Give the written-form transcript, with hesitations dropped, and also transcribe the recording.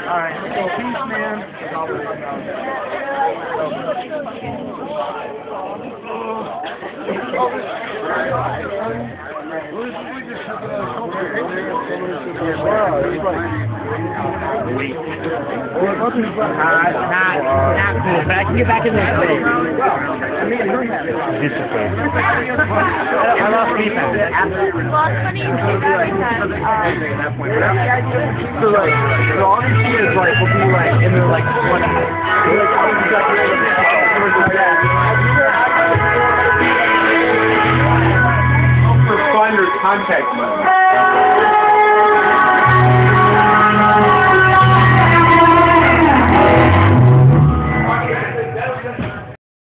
Alright, so peace, man. Not cool, but I can get back in there today. I lost defense. So like, so all these kids like will be like in their like 20s. For fun or contact money.